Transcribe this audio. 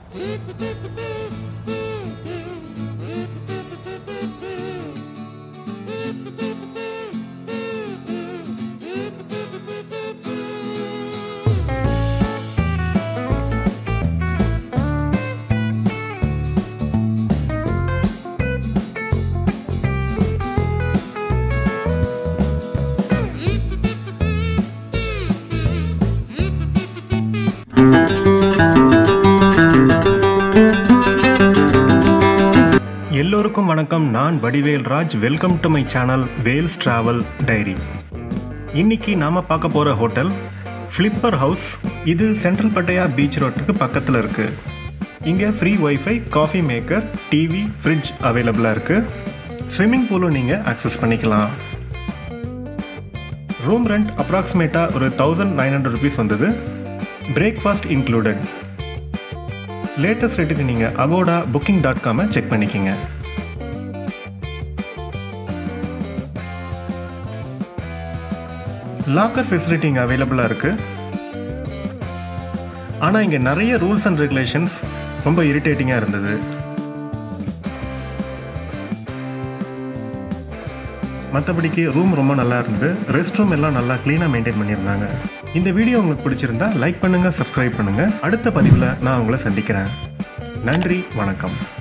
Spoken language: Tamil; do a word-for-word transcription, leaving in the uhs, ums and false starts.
எல்லோருக்கும் வணக்கம். நான் Vadivel Raj. Welcome to my channel Vels travel diary. இன்னைக்கு நாம பார்க்க போற ஹோட்டல் ஃப்ளிப்பர் ஹவுஸ். இது சென்ட்ரல் பட்டையா பீச் ரோட்டுக்கு பக்கத்தில் இருக்கு. இங்கே free wifi, coffee maker, TV, fridge அவைலபிளாக இருக்கு. ஸ்விம்மிங் பூலும் நீங்கள் ஆக்சஸ் பண்ணிக்கலாம். ரூம் ரெண்ட் அப்ராக்சிமேட்டாக ஒரு தௌசண்ட் நைன் ஹண்ட்ரட் ருபீஸ் வந்தது. Breakfast included. லேட்டஸ்ட் ரேட்டுக்கு நீங்கள் அகோடா புக்கிங் டாட் காமை செக் பண்ணிக்கோங்க. லாக்கர் ஃபெசிலிட்டி இங்கே அவைலபிளாக இருக்குது. ஆனால் இங்கே நிறைய ரூல்ஸ் அண்ட் ரெகுலேஷன்ஸ் ரொம்ப இரிட்டேட்டிங்காக இருந்தது. மற்றபடிக்கு ரூம் ரொம்ப நல்லா இருந்தது. ரெஸ்ட் ரூம் எல்லாம் நல்லா க்ளீனாக மெயின்டைன் பண்ணியிருந்தாங்க. இந்த வீடியோ உங்களுக்கு பிடிச்சிருந்தா லைக் பண்ணுங்கள், சப்ஸ்கிரைப் பண்ணுங்கள். அடுத்த பதிவில் நான் உங்களை சந்திக்கிறேன். நன்றி, வணக்கம்.